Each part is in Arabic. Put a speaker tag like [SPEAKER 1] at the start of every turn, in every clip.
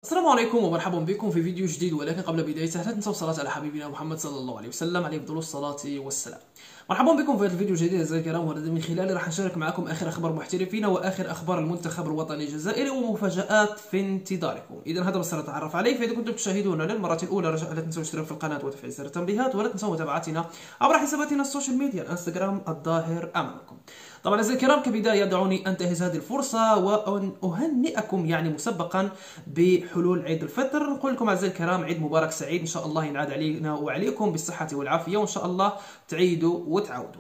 [SPEAKER 1] السلام عليكم ومرحبا بكم في فيديو جديد، ولكن قبل بدايته لا تنسوا الصلاة على حبيبنا محمد صلى الله عليه وسلم عليه أفضل الصلاة والسلام. مرحبا بكم في هذا الفيديو الجديد أعزائي الكرام، والذي من خلاله راح نشارك معكم آخر أخبار المحترفين وآخر أخبار المنتخب الوطني الجزائري ومفاجآت في انتظاركم. إذا هذا بس نتعرف عليه، فإذا كنتم تشاهدونا للمرة الأولى رجاء لا تنسوا الاشتراك في القناة وتفعيل زر التنبيهات، ولا تنسوا متابعتنا عبر حساباتنا السوشيال ميديا الانستغرام الظاهر أمامكم. طبعا أعزائي الكرام، كبداية دعوني أنتهز هذه الفرصة وأن أهنئكم مسبقا بحلول عيد الفطر. نقول لكم أعزائي الكرام عيد مبارك سعيد، إن شاء الله ينعاد علينا وعليكم بالصحة والعافية، وإن شاء الله تعيدوا وتعودوا.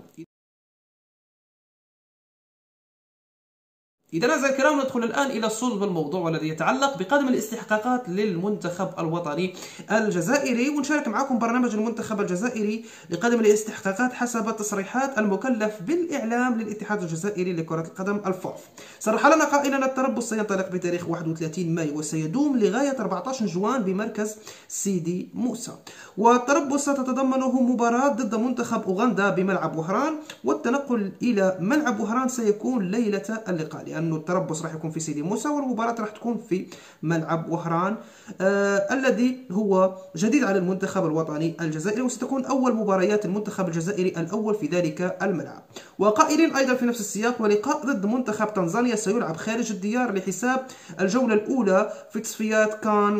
[SPEAKER 1] إذا أعزائي الكرام ندخل الآن إلى صلب الموضوع، والذي يتعلق بقدم الاستحقاقات للمنتخب الوطني الجزائري، ونشارك معكم برنامج المنتخب الجزائري لقدم الاستحقاقات حسب تصريحات المكلف بالإعلام للاتحاد الجزائري لكرة القدم الفوف. صرح لنا قائلا التربص سينطلق بتاريخ 31 مايو وسيدوم لغاية 14 جوان بمركز سيدي موسى، والتربص ستتضمنه مباراة ضد منتخب أوغندا بملعب وهران، والتنقل إلى ملعب وهران سيكون ليلة اللقاء، لأنه التربص راح يكون في سيدي موسى والمباراة راح تكون في ملعب وهران الذي هو جديد على المنتخب الوطني الجزائري، وستكون أول مباريات المنتخب الجزائري الأول في ذلك الملعب. وقائلين أيضا في نفس السياق ولقاء ضد منتخب تنزانيا سيلعب خارج الديار لحساب الجولة الأولى في تصفيات كان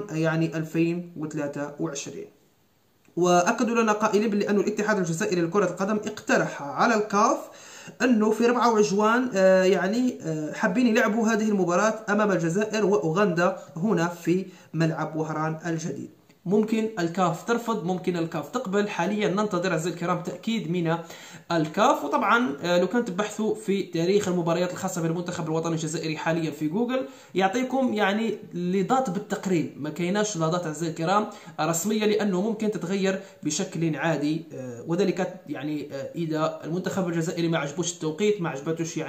[SPEAKER 1] 2023. وأكدوا لنا قائلين بأن الاتحاد الجزائري لكرة القدم اقترح على الكاف أنه في 4 جوان حابين يلعبوا هذه المباراة أمام الجزائر وأوغندا هنا في ملعب وهران الجديد. ممكن الكاف ترفض، ممكن الكاف تقبل. حاليا ننتظر أعزائي الكرام تأكيد من الكاف. وطبعا لو كنت تبحثوا في تاريخ المباريات الخاصة بالمنتخب الوطني الجزائري حاليا في جوجل يعطيكم لضات بالتقريب، ما كايناش لضات أعزائي الكرام رسمية، لأنه ممكن تتغير بشكل عادي، وذلك إذا المنتخب الجزائري ما عجبوش التوقيت، ما عجبتوش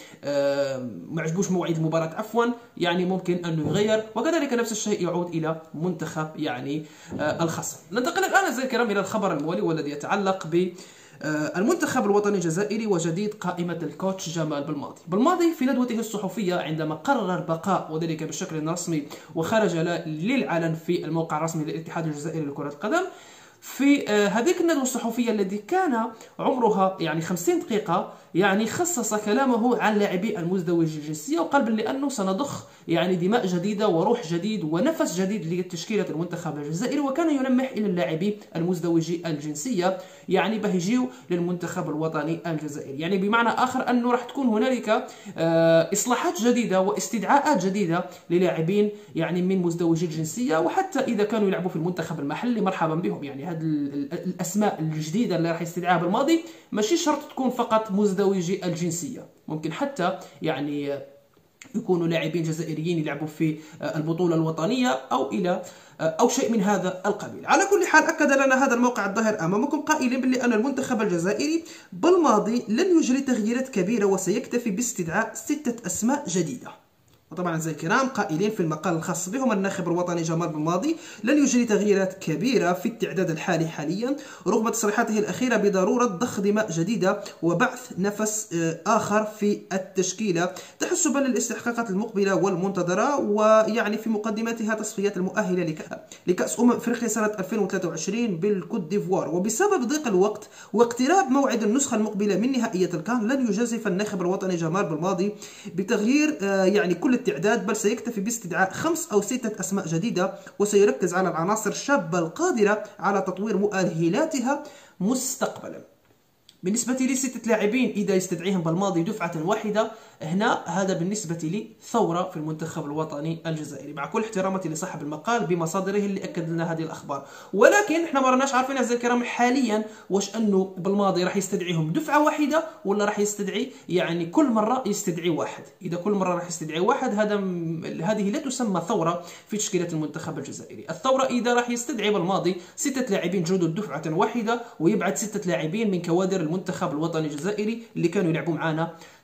[SPEAKER 1] ما عجبوش موعد المباراة عفوا، ممكن أنه يغير، وكذلك نفس الشيء يعود إلى منتخب الخصم. ننتقل الآن أعزائي الكرام إلى الخبر الموالي، والذي يتعلق بالمنتخب الوطني الجزائري وجديد قائمة الكوتش جمال بالماضي في ندوته الصحفية عندما قرر البقاء وذلك بشكل رسمي وخرج للعلن في الموقع الرسمي للاتحاد الجزائري لكرة القدم. في هذيك الندوة الصحفية التي كان عمرها 50 دقيقة خصص كلامه عن لاعبي المزدوج الجنسية، وقال لأنه سنضخ دماء جديدة وروح جديد ونفس جديد لتشكيلة المنتخب الجزائري، وكان يلمح إلى اللاعبين المزدوجي الجنسية باه يجيو للمنتخب الوطني الجزائري، بمعنى آخر أنه راح تكون هنالك إصلاحات جديدة واستدعاءات جديدة للاعبين من مزدوجي الجنسية، وحتى إذا كانوا يلعبوا في المنتخب المحلي مرحبا بهم. هذه الأسماء الجديدة اللي راح يستدعاها بالماضي ماشي شرط تكون فقط مزدوجي الجنسية، ممكن حتى يكونوا لاعبين جزائريين يلعبوا في البطولة الوطنية أو شيء من هذا القبيل. على كل حال أكد لنا هذا الموقع الظاهر أمامكم قائلا بأن المنتخب الجزائري بالماضي لن يجري تغييرات كبيرة وسيكتفي باستدعاء 6 أسماء جديدة. وطبعا أعزائي الكرام قائلين في المقال الخاص بهم الناخب الوطني جمال بالماضي لن يجري تغييرات كبيرة في التعداد الحالي حاليا، رغم تصريحاته الأخيرة بضرورة ضخ دماء جديدة وبعث نفس آخر في التشكيلة تحسبا للاستحقاقات المقبلة والمنتظرة، في مقدمتها تصفيات المؤهلة لكأس أفريقيا سنة 2023 بالكوت ديفوار. وبسبب ضيق الوقت واقتراب موعد النسخة المقبلة من نهائية الكان لن يجازف الناخب الوطني جمال بالماضي بتغيير كل التعداد، بل سيكتفي باستدعاء 5 أو 6 أسماء جديدة، وسيركز على العناصر الشابة القادرة على تطوير مؤهلاتها مستقبلا. بالنسبة لي 6 لاعبين إذا يستدعيهم بالماضي دفعة واحدة، هنا هذا بالنسبة لي ثورة في المنتخب الوطني الجزائري، مع كل احتراماتي لصاحب المقال بمصادره اللي أكد لنا هذه الأخبار. ولكن احنا ما رناش عارفين أعزائي الكرام حاليا واش أنه بالماضي راح يستدعيهم دفعة واحدة ولا راح يستدعي كل مرة يستدعي واحد. إذا كل مرة راح يستدعي واحد هذه لا تسمى ثورة في تشكيلة المنتخب الجزائري. الثورة إذا راح يستدعي بالماضي 6 لاعبين جدد دفعة واحدة ويبعد 6 لاعبين من كوادر المنتخب الوطني الجزائري اللي كانوا يلعبوا معنا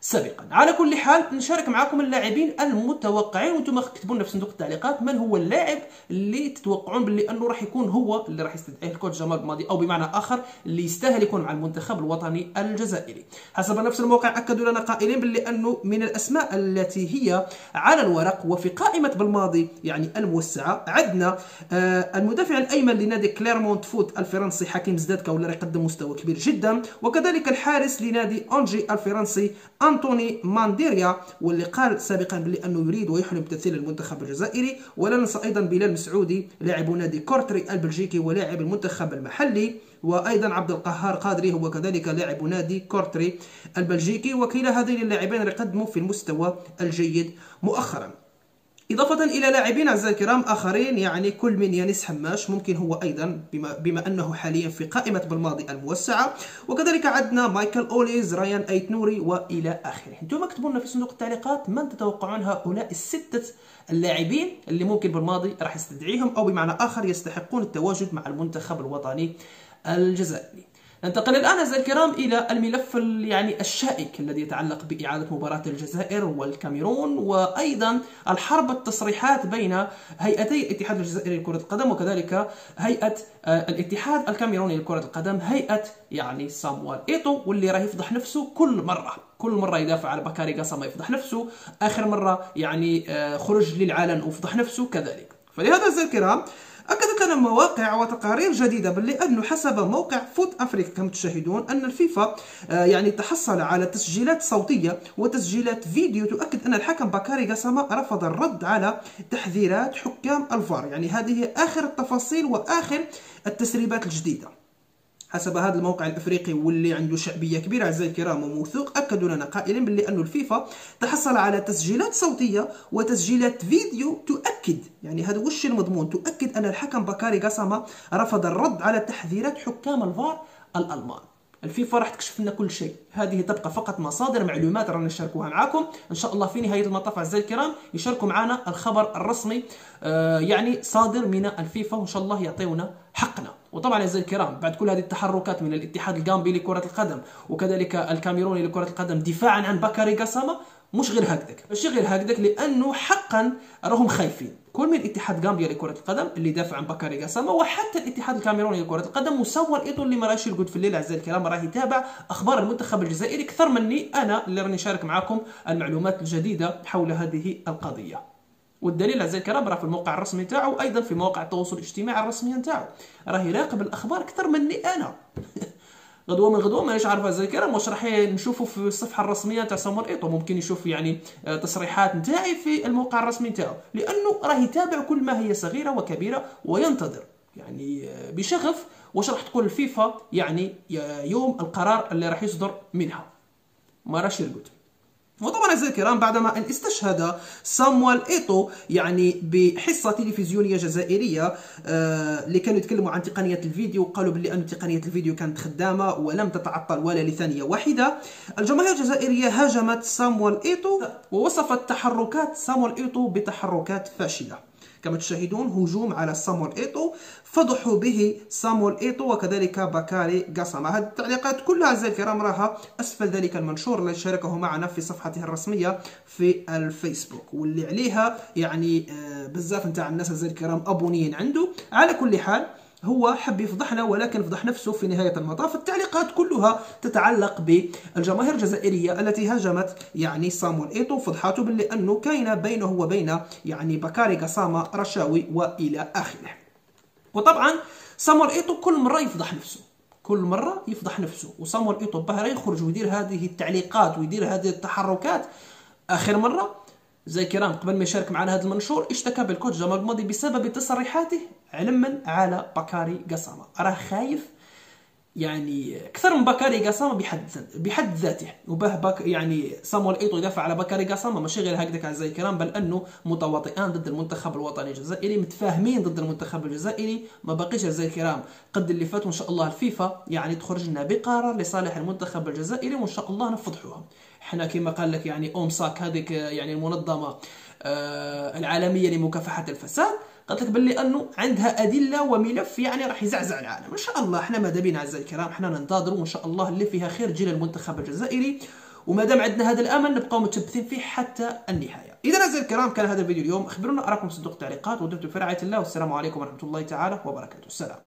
[SPEAKER 1] سابقا. على كل حال نشارك معكم اللاعبين المتوقعين، وانتم اكتبوا لنا في صندوق التعليقات من هو اللاعب اللي تتوقعون باللي انه راح يكون هو اللي راح يستدعيه الكوتش جمال بلماضي، او بمعنى اخر اللي يستاهل يكون مع المنتخب الوطني الجزائري. حسب نفس الموقع اكدوا لنا قائلين باللي انه من الاسماء التي هي على الورق وفي قائمه بلماضي يعني الموسعه، عندنا المدافع الايمن لنادي كليرمونت فوت الفرنسي حكيم زدادكا واللي يقدم مستوى كبير جدا، وكذلك الحارس لنادي أونجي الفرنسي أنطوني مانديريا واللي قال سابقا بلي أنه يريد ويحلم بتمثيل المنتخب الجزائري. ولا ننسى أيضا بلال مسعودي لاعب نادي كورتري البلجيكي ولاعب المنتخب المحلي، وأيضا عبد القهار قادري هو كذلك لاعب نادي كورتري البلجيكي، وكلا هذين اللاعبين يقدموا في المستوى الجيد مؤخرا. إضافة إلى لاعبين أعزائي الكرام آخرين يعني كل من يانس حماش ممكن هو أيضا بما أنه حاليا في قائمة بلماضي الموسعة، وكذلك عندنا مايكل أوليز، ريان أيت نوري وإلى آخره. انتم اكتبوا لنا في صندوق التعليقات من تتوقعون هؤلاء الستة اللاعبين اللي ممكن بلماضي راح يستدعيهم، أو بمعنى آخر يستحقون التواجد مع المنتخب الوطني الجزائري. ننتقل الآن أعزائي الكرام إلى الملف يعني الشائك الذي يتعلق بإعادة مباراة الجزائر والكاميرون، وأيضا الحرب التصريحات بين هيئتي الاتحاد الجزائري لكرة القدم وكذلك هيئة الاتحاد الكاميروني لكرة القدم، هيئة يعني سامويل إيتو، واللي راه يفضح نفسه كل مرة يدافع على بكاري قاسما يفضح نفسه، آخر مرة يعني خرج للعلن وفضح نفسه كذلك. فلهذا أعزائي الكرام أكدت لنا مواقع وتقارير جديدة باللي أنه حسب موقع فوت أفريكا كما تشاهدون أن الفيفا يعني تحصل على تسجيلات صوتية وتسجيلات فيديو تؤكد أن الحكم بكاري قاسما رفض الرد على تحذيرات حكام الفار. يعني هذه آخر التفاصيل وآخر التسريبات الجديدة حسب هذا الموقع الافريقي واللي عنده شعبيه كبيره اعزائي الكرام وموثوق. اكدوا لنا قائلين باللي انه الفيفا تحصل على تسجيلات صوتيه وتسجيلات فيديو تؤكد، يعني هذا وش المضمون، تؤكد ان الحكم بكاري قاسما رفض الرد على تحذيرات حكام الفار الالمان. الفيفا راح تكشف لنا كل شيء، هذه تبقى فقط مصادر معلومات رانا نشاركوها معكم ان شاء الله. في نهايه المطاف اعزائي الكرام يشاركوا معنا الخبر الرسمي يعني صادر من الفيفا، وان شاء الله يعطيونا حقنا. وطبعا اعزائي الكرام بعد كل هذه التحركات من الاتحاد الغامبي لكره القدم وكذلك الكاميروني لكره القدم دفاعا عن بكاري قاسما، مش غير هكذاك، ماشي غير هكذاك، لانه حقا راهم خايفين. كل من اتحاد غامبيا لكره القدم اللي دافع عن بكاري قاسما، وحتى الاتحاد الكاميروني لكره القدم وسامويل إيتو اللي ما راهش يرقد في الليل اعزائي الكرام، راه يتابع اخبار المنتخب الجزائري اكثر مني انا اللي راني نشارك معكم المعلومات الجديده حول هذه القضيه. والدليل اعزائي الكرام راه في الموقع الرسمي تاعو، وايضا في مواقع التواصل الاجتماعي الرسميه نتاعو، راه يراقب الاخبار اكثر مني انا. غدوه من غدوه مانيش عارف اعزائي الكرام واش راح نشوفوا في الصفحه الرسميه تاع سامويل إيتو، ممكن يشوف يعني تصريحات نتاعي في الموقع الرسمي نتاعو، لانه راه يتابع كل ما هي صغيره وكبيره وينتظر يعني بشغف واش راح تقول الفيفا يعني يوم القرار اللي راح يصدر منها، ما راش يرقد. وطبعا اعزائي الكرام بعدما ان استشهد سامويل إيتو يعني بحصه تلفزيونيه جزائريه اللي كانوا يتكلموا عن تقنيه الفيديو، وقالوا بلي ان تقنيه الفيديو كانت خدامه ولم تتعطل ولا لثانيه واحده. الجماهير الجزائريه هاجمت سامويل إيتو ووصفت تحركات سامويل إيتو بتحركات فاشله. كما تشاهدون هجوم على سامويل إيتو، فضحوا به سامويل إيتو وكذلك بكاري قاسما. هذه التعليقات كلها اعزائي الكرام راها اسفل ذلك المنشور الذي شاركه معنا في صفحته الرسميه في الفيسبوك، واللي عليها يعني بزاف نتاع الناس اعزائي الكرام ابونيين عنده. على كل حال هو حب يفضحنا ولكن فضح نفسه في نهاية المطاف. التعليقات كلها تتعلق بالجماهير الجزائرية التي هاجمت يعني سامويل إيتو، فضحاته باللي أنه كاين بينه وبين يعني بكاري قاسما رشاوي وإلى آخره. وطبعا سامويل إيتو كل مرة يفضح نفسه، كل مرة يفضح نفسه، وسامويل إيتو باه يخرج ويدير هذه التعليقات ويدير هذه التحركات. آخر مرة زي كرام قبل ما يشارك معنا هذا المنشور اشتكى بالكوتش جمال بلماضي بسبب تصريحاته علما على بكاري قاسما، راه خايف يعني اكثر من بكاري قاسما بحد ذاته. وباه يعني سامويل إيتو يدافع على بكاري قاسما ماشي غير هكذاك اعزائي الكرام، بل انه متواطئان ضد المنتخب الوطني الجزائري، متفاهمين ضد المنتخب الجزائري. ما باقيش اعزائي الكرام قد اللي فات، وان شاء الله الفيفا يعني تخرج لنا بقرار لصالح المنتخب الجزائري، وان شاء الله نفضحوها. احنا كما قال لك يعني اومساك هذيك يعني المنظمه العالميه لمكافحه الفساد، قالت لك باللي انه عندها ادله وملف يعني راح يزعزع العالم. ان شاء الله احنا ماذا بينا اعزائي الكرام، احنا ننتظروا وان شاء الله اللي فيها خير تجي للمنتخب الجزائري، وما دام عندنا هذا الامل نبقاو متشبثين فيه حتى النهايه. اذا اعزائي الكرام كان هذا الفيديو اليوم، اخبرونا اراكم في صندوق التعليقات ودمتم في رعايه الله، والسلام عليكم ورحمه الله تعالى وبركاته. السلام.